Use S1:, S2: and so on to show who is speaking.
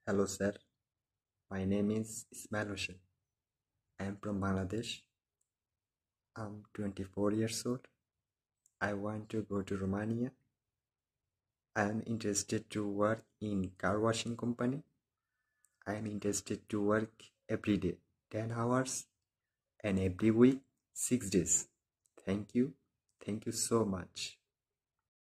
S1: Hello sir, my name is Ismail Hossain. I am from Bangladesh. I'm 24 years old. I want to go to Romania. I am interested to work in car washing company. I am interested to work every day 10 hours and every week 6 days. Thank you. Thank you so much.